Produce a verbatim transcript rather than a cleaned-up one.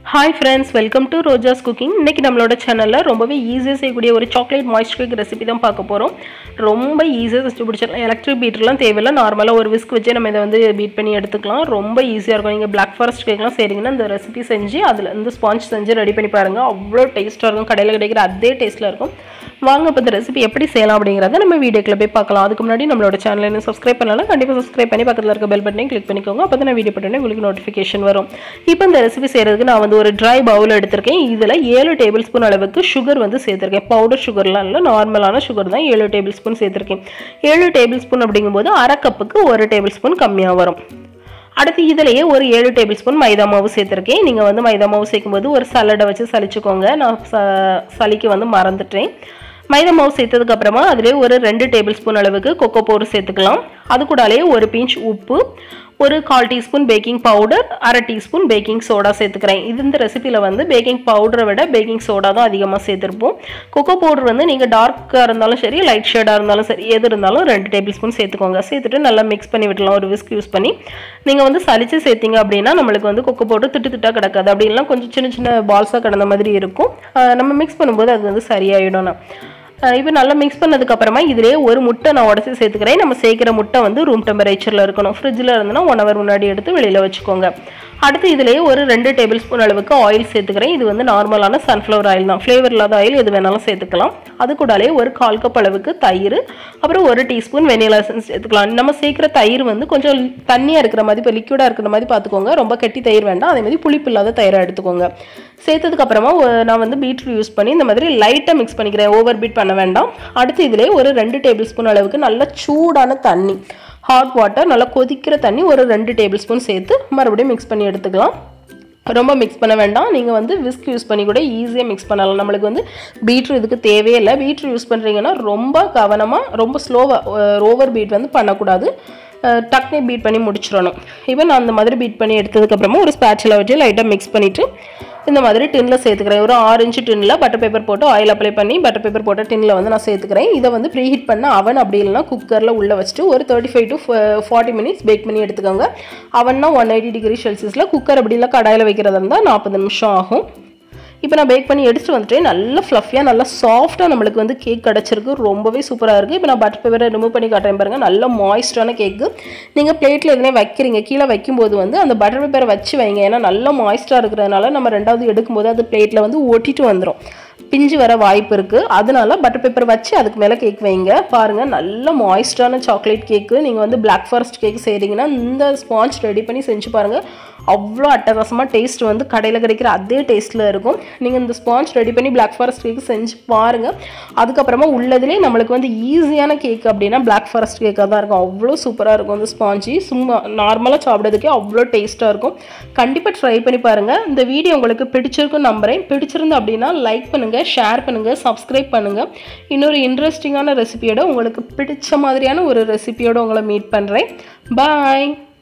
Hi friends, welcome to Roja's Cooking. இன்னைக்கு நம்மளோட சேனல்ல ரொம்பவே ஈஸியா செய்யக்கூடிய ஒரு சாக்லேட் மாய்ஸ்சர் கேக் ரெசிபி தான் பார்க்க போறோம். ரொம்ப ஈஸியா செஞ்சு முடிச்சிடலாம். எலக்ட்ரிக் பீட்டர்லாம் தேவையில்ல. நார்மலா ஒரு விஸ்க் வச்சு நம்ம இத வந்து பீட் பண்ணி எடுத்துக்கலாம். ரொம்ப ஈஸியா இருக்கும். நீங்க Black Forest கேக்லாம் செய்றீங்கன்னா இந்த ரெசிபி செஞ்சு அதுல இந்த ஸ்பாஞ்ச் செஞ்சு ரெடி பண்ணி பாருங்க. அவ்வளோ டேஸ்டா இருக்கும். கடையில கிடைக்கிற அதே டேஸ்ட்ல இருக்கும். வாங்க இப்ப இந்த ரெசிபி எப்படி செய்யலாம் அப்படிங்கறத நம்ம வீடியோக்குள்ள போய் பார்க்கலாம். அதுக்கு முன்னாடி நம்மளோட சேனலை இன்னும் சப்ஸ்கிரைப் பண்ணலனா கண்டிப்பா சப்ஸ்கிரைப் பண்ணி பக்கத்துல இருக்க பெல் பட்டனை கிளிக் பண்ணிக்கோங்க. அப்பதான் நான் வீடியோ போட்டோனே உங்களுக்கு நோட்டிஃபிகேஷன் வரும். இப்போ இந்த ரெசிபி செய்யிறதுக்கு நான் வந்து ஒரு dry bowl எடுத்துர்க்கேன். இதுல ஏழு டேபிள்ஸ்பூன் அளவுக்கு sugar வந்து சேர்த்திருக்கேன். பவுடர் sugarலாம் இல்ல, நார்மலான sugar தான் ஏழு டேபிள்ஸ்பூன் சேர்த்திருக்கேன். ஏழு டேபிள்ஸ்பூன் அப்படிங்கும்போது அரை கப்புக்கு ஒரு டேபிள்ஸ்பூன் கம்மியா வரும். அடுத்து இதிலேயே ஒரு ஏழு டேபிள்ஸ்பூன் மைதா மாவு சேர்த்திருக்கேன். நீங்க வந்து மைதா மாவு சேர்க்கும்போது ஒரு சல்லடை வச்சு சலிச்சுக்கோங்க. நான் சலிக்கு வந்து மறந்துட்டேன். மைதா மாவு சேர்த்ததுக்கு அப்புறமா அதிலே ஒரு ரெண்டு டேபிள்ஸ்பூன் அளவுக்கு கொக்கோ பவுடர் சேர்த்துக்கலாம். அது கூடவே ஒரு பிஞ்ச் உப்பு, ஒரு கால் டீஸ்பூன் பேக்கிங் பவுடர், அரை டீஸ்பூன் பேக்கிங் சோடா சேர்த்துக்கிறேன். இது இந்த ரெசிபியில் வந்து பேக்கிங் பவுடரை விட பேக்கிங் சோடா தான் அதிகமாக சேர்த்துருப்போம். கொக்கோ பவுடர் வந்து நீங்கள் டார்க்காக இருந்தாலும் சரி, லைட் ஷேடாக இருந்தாலும் சரி, எது இருந்தாலும் ரெண்டு டேபிள் ஸ்பூன் சேர்த்துக்கோங்க. சேர்த்துட்டு நல்லா மிக்ஸ் பண்ணி விடலாம் ஒரு விஸ்க் யூஸ் பண்ணி. நீங்கள் வந்து சலிச்சு சேர்த்திங்க அப்படின்னா நம்மளுக்கு வந்து கொக்கோ பவுடர் திட்டு திட்டாக கிடக்காது. அப்படின்லாம் கொஞ்சம் சின்ன சின்ன பால்ஸாக கிடந்த மாதிரி இருக்கும். நம்ம மிக்ஸ் பண்ணும்போது அது வந்து சரியாயிடும். இப்போ நல்லா மிக்ஸ் பண்ணதுக்கு அப்புறமா இதிலே ஒரு முட்டை நான் உடச்சி சேர்த்துக்கிறேன். நம்ம சேர்க்கிற முட்டை வந்து ரூம் டெம்பரேச்சரில் இருக்கணும். ஃப்ரிட்ஜில் இருந்ததுன்னா ஒன் ஹவர் முன்னாடி எடுத்து வெளியில் வச்சுக்கோங்க. அடுத்து இதிலே ஒரு ரெண்டு டேபிள் ஸ்பூன் அளவுக்கு ஆயில் சேர்த்துக்கிறேன். இது வந்து நார்மலான சன்ஃப்ளவர் ஆயில் தான். ஃப்ளேவர் இல்லாத ஆயில் எது வேணாலும் சேர்த்துக்கலாம். அது கூடவே ஒரு கால் கப் அளவுக்கு தயிர், அப்புறம் ஒரு டீஸ்பூன் வெனிலா எசன்ஸ் சேர்த்துக்கலாம். நம்ம சேர்க்குற தயிர் வந்து கொஞ்சம் தண்ணியாக இருக்கிற மாதிரி, இப்போ லிக்விடாக இருக்கிற மாதிரி பார்த்துக்கோங்க. ரொம்ப கெட்டி தயிர் வேண்டாம். அதே மாதிரி புளிப்பு இல்லாத தயிராக எடுத்துக்கோங்க. சேர்த்ததுக்கு அப்புறமா நான் வந்து பீட்ரூட் யூஸ் பண்ணி இந்த மாதிரி லைட்டாக மிக்ஸ் பண்ணிக்கிறேன். ஓவர் பீட் பண்ண வேண்டாம். அடுத்து இதிலே ஒரு ரெண்டு டேபிள் ஸ்பூன் அளவுக்கு நல்ல சூடான தண்ணி, ஹாட் வாட்டர், நல்லா கொதிக்கிற தண்ணி ஒரு ரெண்டு டேபிள் ஸ்பூன் சேர்த்து மறுபடியும் மிக்ஸ் பண்ணி எடுத்துக்கலாம். ரொம்ப மிக்ஸ் பண்ண வேண்டாம். நீங்கள் வந்து விஸ்க் யூஸ் பண்ணி கூட ஈஸியாக மிக்ஸ் பண்ணலாம். நம்மளுக்கு வந்து பீட்ரு இதுக்கு தேவையே இல்லை. பீட்ரு யூஸ் பண்ணுறீங்கன்னா ரொம்ப கவனமாக, ரொம்ப ஸ்லோவாக, ஓவர் பீட் வந்து பண்ணக்கூடாது. டக்னே பீட் பண்ணி முடிச்சிடணும். இப்போ நான் அந்த மாதிரி பீட் பண்ணி எடுத்ததுக்கப்புறமா ஒரு ஸ்பேட்சில் வச்சு லைட்டாக மிக்ஸ் பண்ணிவிட்டு இந்த மாதிரி டின்னில் சேர்த்துக்கிறேன். ஒரு ஆறு இன்ச்சு டின்னில் பட்டர் பேப்பர் போட்டு ஆயில் அப்ளை பண்ணி பட்டர் பேப்பர் போட்ட டின்னில் வந்து நான் சேர்த்துக்கிறேன். இதை வந்து ப்ரீ ஹீட் பண்ண அவன் அப்படி இல்லைனா குக்கரில் உள்ளே வச்சுட்டு ஒரு thirty five to forty minutes bake பண்ணி எடுத்துக்கோங்க. அவன்னா ஒன் எயிட்டி டிகிரி செல்சியஸில், குக்கர் அப்படி இல்லை கடாயில் வைக்கிறதா இருந்தால் நாற்பது நிமிஷம் ஆகும். இப்போ நான் பேக் பண்ணி எடுத்துகிட்டு வந்துட்டேன். நல்லா ஃப்ளஃபியாக, நல்லா சாஃப்டாக நம்மளுக்கு வந்து கேக் கிடச்சிருக்கு. ரொம்பவே சூப்பராக இருக்குது. இப்போ நான் பட்டர் பேப்பரை ரிமூவ் பண்ணி காட்டுறேன் பாருங்கள். நல்ல மாய்ஸ்டான கேக்கு. நீங்கள் பிளேட்டில் எதுனே வைக்கிறீங்க, கீழே வைக்கும்போது வந்து அந்த பட்டர் பேப்பரை வச்சு வைங்க. ஏன்னா நல்லா மாய்ஸ்டாக இருக்கிறதுனால நம்ம ரெண்டாவது எடுக்கும்போது அது பிளேட்டில் வந்து ஒட்டிட்டு வந்துடும், பிஞ்சு வர வாய்ப்பு இருக்குது. அதனால பட்டர் பேப்பர் வச்சு அதுக்கு மேலே கேக் வைங்க. பாருங்கள், நல்ல மாய்ஸ்டான சாக்லேட் கேக்கு. நீங்கள் வந்து Black Forest கேக் செய்கிறீங்கன்னா இந்த ஸ்பாஞ்ச் ரெடி பண்ணி செஞ்சு பாருங்கள். அவ்வளோ அட்டகாசமாக டேஸ்ட் வந்து கடையில் கிடைக்கிற அதே டேஸ்ட்டில் இருக்கும். நீங்கள் இந்த ஸ்பாஞ்ச் ரெடி பண்ணி Black Forest கேக்கு செஞ்சு பாருங்கள். அதுக்கப்புறமா உள்ளதுலேயே நம்மளுக்கு வந்து ஈஸியான கேக் அப்படின்னா Black Forest கேக்காக தான் இருக்கும். அவ்வளோ சூப்பராக இருக்கும் அந்த ஸ்பாஞ்சி. சும்மா நார்மலாக சாப்பிட்றதுக்கே அவ்வளோ டேஸ்ட்டாக இருக்கும். கண்டிப்பாக ட்ரை பண்ணி பாருங்கள். இந்த வீடியோ உங்களுக்கு பிடிச்சிருக்குன்னு நம்புகிறேன். பிடிச்சிருந்து அப்படின்னா லைக் பண்ணுங்கள், ஷேர் பண்ணுங்கள், சப்ஸ்கிரைப் பண்ணுங்கள். இன்னொரு இன்ட்ரெஸ்டிங்கான ரெசிபியோட, உங்களுக்கு பிடிச்ச மாதிரியான ஒரு ரெசிபியோட உங்களை மீட் பண்ணுறேன். பாய்.